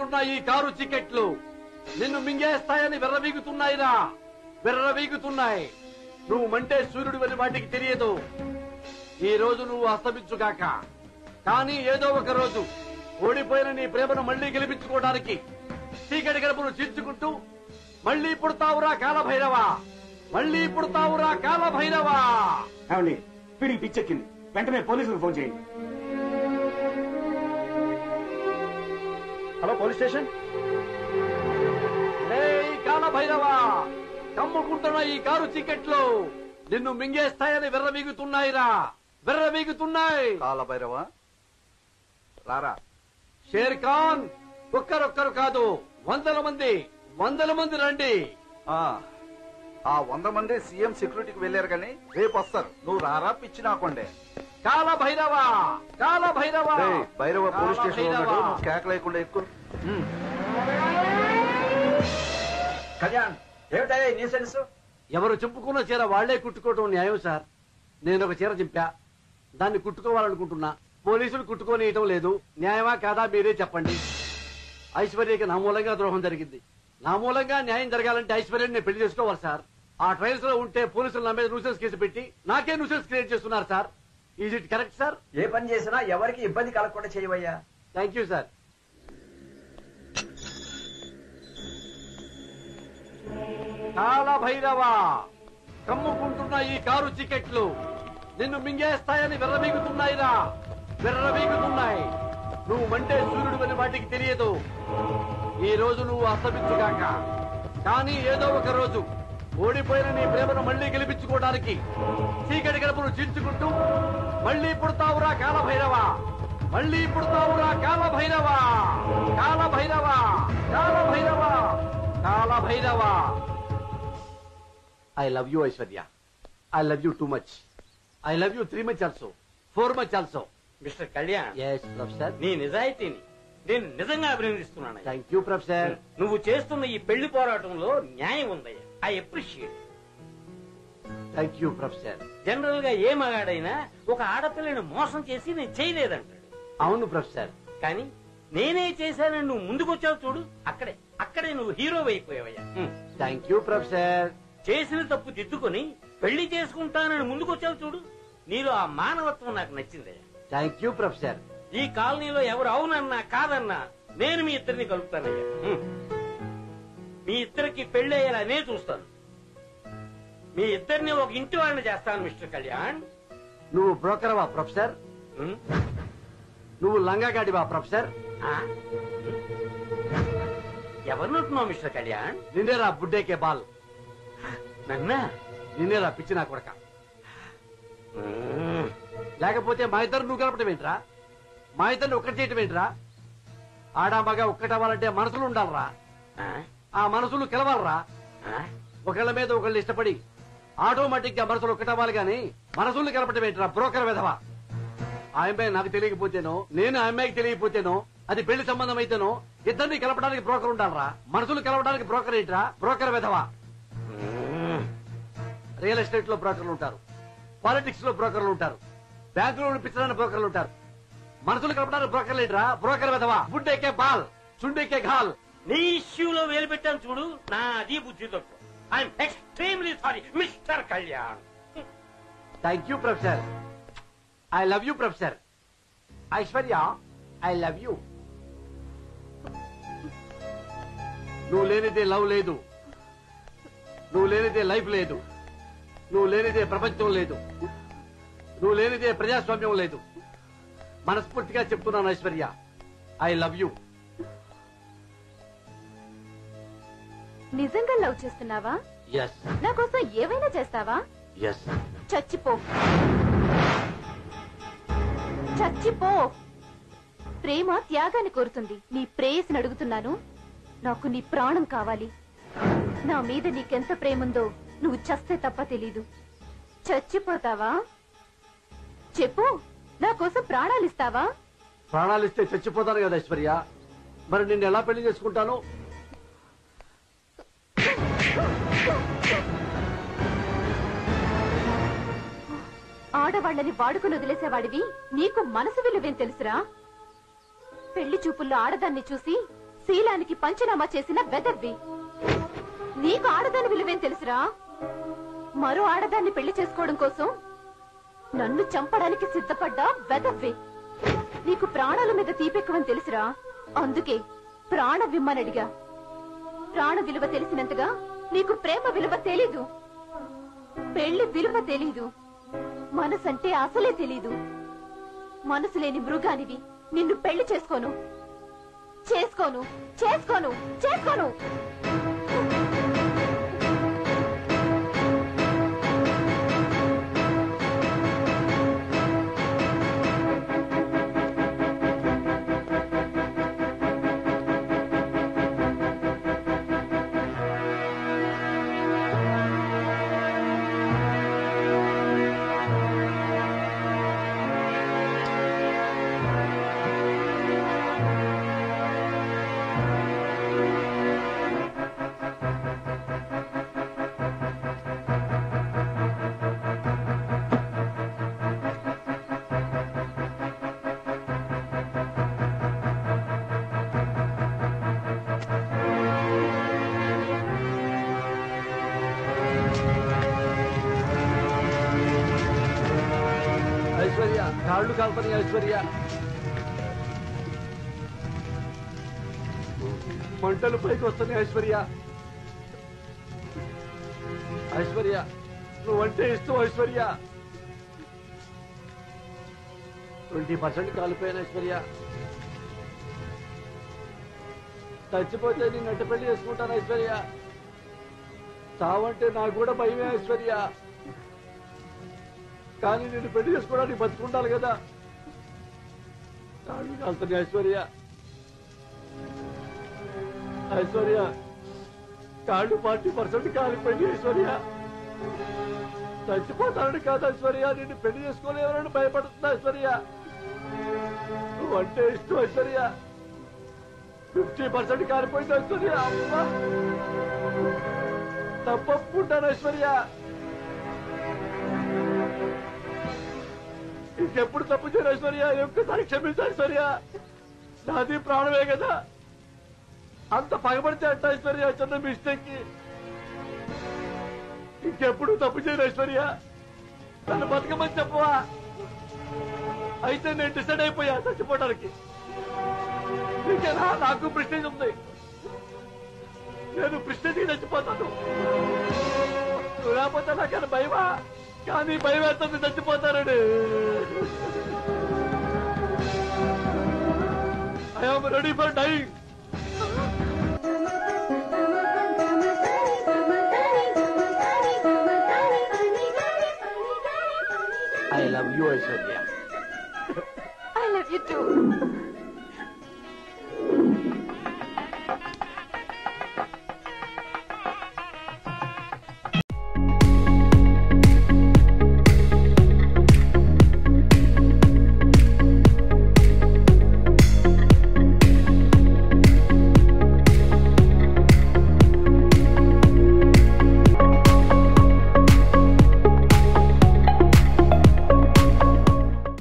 కమ్ముకుంటున్న ఈ కారు చికెట్లు నిన్ను మింగేస్తాయని వెర్రవీగుతున్నాయిరా, వెర్రవీగుతున్నాయి. నువ్వు మంటే సూర్యుడు అని వాటికి తెలియదు. ఈ రోజు నువ్వు అస్తమించుగాక, కానీ ఏదో ఒక రోజు ఓడిపోయిన నీ ప్రేమను మళ్లీ గెలిపించుకోవడానికి చీకటి గడపను చీల్చుకుంటూ మళ్లీ పుడతావురా కాలభైరవా, మళ్లీ పుడతావురా కాలభైరవా. ఏమండి, వీడికి పిచ్చెక్కింది, వెంటనే పోలీసులకు ఫోన్ చేయండి. Hello, police station. కాలభైరవా, కమ్ముకుంటున్న ఈ కారు చికెట్లు నిన్ను మింగేస్తాయని వెర్రవీగుతున్నాయిరా, వెర్రవీగుతున్నాయి. కాలభైరవా రారా. షేర్ ఖాన్, ఒక్కరొక్కరు కాదు, 100 మంది రండి. ఆ 100 మంది సీఎం సెక్యూరిటీకి వెళ్లారు కానీ రేపు వస్తారు. నువ్వు రారా పిచ్చి నాకుండే. కాలభైరవా, కాలభైరవా. భైరవ పోలీస్ స్టేషన్ ఉన్నాడు, నువ్వు కేకలేకుండా ఎక్కువ. కళ్యాణ్, ఏమిటయ్యా నీ సెన్స్? ఎవరు చెప్పుకున్న చీర వాళ్లే కుట్టుకోవటం న్యాయం సార్. నేను ఒక చీర చింపా, దాన్ని కుట్టుకోవాలనుకుంటున్నా, పోలీసులు కుట్టుకోనియటం లేదు. న్యాయమా కాదా మీరే చెప్పండి. ఐశ్వర్యకి నా మూలంగా ద్రోహం జరిగింది. నా మూలంగా న్యాయం జరగాలంటే ఐశ్వర్యని నేను పెళ్లి చేసుకోవాలి సార్. ఆ ట్రయల్స్ లో ఉంటే పోలీసులు నా మీద న్యూసెన్స్ కేసు పెట్టి నాకే న్యూసెన్స్ క్రియేట్ చేస్తున్నారు sir. Is it correct sir? ఏ పని చేసినా ఎవరికి ఇబ్బంది కలగకుండా చేయవయ్యా. Thank you sir. కాలభైరవా, కమ్ముకుంటున్న ఈ కారు చికెట్లు నిన్ను మింగేస్తాయని వెర్రవీగుతున్నాయిరా, వెర్రవీగుతున్నాయి. నువ్వు మంటే సూర్యుడు అని వాటికి తెలియదు. ఈ రోజు నువ్వు అస్తమించుగాక, కానీ ఏదో ఒక రోజు ఓడిపోయిన నీ ప్రేమను మళ్లీ గెలిపించుకోవడానికి చీకటి గడపను చీల్చుకుంటూ మళ్లీ పుడతావురా కాలభైరవా, మళ్లీ పుడతావురా Kalabhairava, Kalabhairava, Kalabhairava, Kalabhairava. I love you, Aishwarya. I love you too much. I love you 3 much also, 4 much also. Mister Kalyan, Yes, Professor. నీ నిజాయితీని నేను నిజంగా అభినందిస్తున్నాను. Thank you, Professor. నువ్వు చేస్తున్న ఈ పెళ్లి పోరాటంలో న్యాయం ఉందయ్యా. I appreciate. Thank you, Professor. General గా ఏ మగాడైనా ఒక ఆడపిల్లని మోసం చేసి నేను చేయలేదంటాడు. అవును ప్రొఫెసర్, కానీ నేనే చేశానని నువ్వు ముందుకొచ్చావు చూడు, అక్కడే నువ్వు హీరో అయిపోయావయ్యా. Thank you professor. చేసిన తప్పు దిద్దుకొని పెళ్లి చేసుకుంటానని ముందుకొచ్చావు చూడు, నీలో ఆ మానవత్వం నాకు నచ్చిందయ్యా. Thank you professor. ఈ కాలనీలో ఎవరు అవునన్నా కాదన్నా నేను మీ ఇద్దరిని కలుపుతానయ్యా. మీ ఇద్దరికి పెళ్లయ్యేలా నేను చూస్తాను. మీ ఇద్దరిని ఒక ఇంటి వాళ్ళని చేస్తాను మిస్టర్ కళ్యాణ్. నువ్వు బ్రోకర్వా ప్రొఫెసర్? నువ్వు లంగాగాడివా ప్రొఫెసర్? ఎవరినంటున్నావు మిస్టర్ కళ్యాణ్? నిన్నేరా బుడ్డేకే బాల్. నన్నా? నిన్నేరా పిచ్చి నా కొడక. లేకపోతే మా ఇద్దరు నువ్వు కలపటం ఏంట్రా? మా ఇద్దరిని ఒక్కటి చేయటం ఏంట్రా? ఆడామగా ఒక్కటవ్వాలంటే మనసులు ఉండాలరా, ఆ మనసులు కలవాలరా. ఒకళ్ళ మీద ఒకళ్ళు ఇష్టపడి ఆటోమేటిక్ గా మనసులు ఒక్కటవ్వాలి గాని మనసులు కలపటం ఏంట్రా బ్రోకర్ విధవా? ఆ అమ్మాయి నాకు తెలియకపోతేనో, నేను ఆ అమ్మాయికి తెలియకపోతేనో, అది పెళ్లి సంబంధం అయితేనో ఇద్దరిని కలపడానికి బ్రోకర్ ఉండాలరా. మనసులు కలపడానికి బ్రోకర్ ఏంట్రా బ్రోకర్ విధవా? రియల్ ఎస్టేట్ లో బ్రోకర్లు ఉంటారు, పాలిటిక్స్ లో బ్రోకర్లు ఉంటారు, బ్యాంకులో పిచ్చడానికి బ్రోకర్లు ఉంటారు. మనసులు కలపడానికి బ్రోకర్లు ఏంట్రా బ్రోకర్ విధవా? బుడ్డేకే బాల్, చుండేకే ఘాల్. నీ ఇష్యూలో వేలు పెట్టాను చూడు, నా అది బుద్ధి తక్కువ. I'm extremely sorry mister Kalyan. Thank you professor. I love you professor. Aishwarya, I love you. నువ్వు లేనిదే లవ్ లేదు, నువ్వు లేనిదే లైఫ్ లేదు, నువ్వు లేనిదే ప్రపంచం లేదు, నువ్వు లేనిదే ప్రజాస్వామ్యం లేదు. మనస్ఫూర్తిగా చెప్తున్నాను ఐశ్వర్య, ఐ లవ్ యూ. నిజంగా లవ్ చేస్తున్నావా? ఎస్. నా కోసం ఏవైనా చేస్తావా? ఎస్. చచ్చిపో, చచ్చిపో. ప్రేమ త్యాగాన్ని కోరుతుంది. నీ ప్రేయసిని అడుగుతున్నాను, నాకు నీ ప్రాణం కావాలి. నా మీద నీకెంత ప్రేముందో నువ్వు చస్తే తప్ప తెలీదు. చచ్చిపోతావా? చెప్పు, నా కోసం ప్రాణాలిస్తావా? ప్రాణాలిస్తే చచ్చిపోతాను కదా ఐశ్వర్య. మరి నిన్ను ఎలా పెళ్లి చేసుకుంటాను? ఆడవాళ్లని వాడుకుని వదిలేసేవాడివి నీకు మనసు విలువేం తెలుసురా? పెళ్లి చూపుల్లో ఆడదాన్ని చూసి శీలానికి పంచనామా చేసిన వెదవ్వి. నీకు ఆడదాని విలువేం తెలుసురా? మరో ఆడదాన్ని పెళ్లి చేసుకోవడం కోసం నన్ను చంపడానికి సిద్ధపడ్డా వెదవ్వి. నీకు ప్రాణాల మీద తీపెక్కువని తెలుసురా? అందుకే ప్రాణ విమ్మనడిగా. ప్రాణ విలువ తెలిసినంతగా నీకు ప్రేమ విలువ తెలీదు, పెళ్లి విలువ తెలీదు, మనసంటే అసలే తెలీదు. మనసు లేని మృగానివి. నిన్ను పెళ్లి చేసుకోను, చేసుకోను, చేసుకోను, చేసుకోను. ఐశ్వర్య, కాళ్ళు కాల్పని ఐశ్వర్య. మంటలు పైకి వస్తున్నాయి ఐశ్వర్య. ఐశ్వర్య, నువ్వంటే ఇష్టం ఐశ్వర్య. 20% కాలిపోయాను ఐశ్వర్య. చచ్చిపోతే నేను నట్టు పెళ్లి చేసుకుంటాను ఐశ్వర్య. చావంటే నాకు కూడా భయమే ఐశ్వర్య. కానీ నేను పెళ్లి చేసుకోవడానికి బతుకుండాలి కదా. కాళ్ళు కాలుతుంది ఐశ్వర్య. ఐశ్వర్య, కాళ్ళు 40% కాలిపోయింది ఐశ్వర్య. చచ్చిపోతానని కాదు ఐశ్వర్య, నిన్ను పెళ్లి చేసుకోలేవరని భయపడుతుంది ఐశ్వర్య. నువ్వంటే ఇష్టం ఐశ్వర్య. 50% కాలిపోయింది ఐశ్వర్య. అమ్మా, తప్పప్పుకుంటాను ఐశ్వర్య. ఇంకెప్పుడు తప్పు చేయరు ఐశ్వర్య. ఒక్కసారి క్షమించు ఐశ్వర్య. నాది ప్రాణమే కదా. అంత పగబడితే అంట ఐశ్వర్య, చిన్న మిస్టేక్ కి. ఇంకెప్పుడు తప్పు చేయరు ఐశ్వర్య. నన్ను బతకమని చెప్పవా? అయితే నేను డిసైడ్ అయిపోయా చచ్చిపోవడానికి. నీకేనా? నాకు ప్రెస్టేజ్ ఉంది. నేను ప్రెస్టేజ్కి చచ్చిపోతాను. నువ్వు లేకపోతే నాకేనా భయమా? కానీ భయం వేస్తుంది చచ్చిపోతారని. I am ready for dying. I love you Aishwarya. I love you too.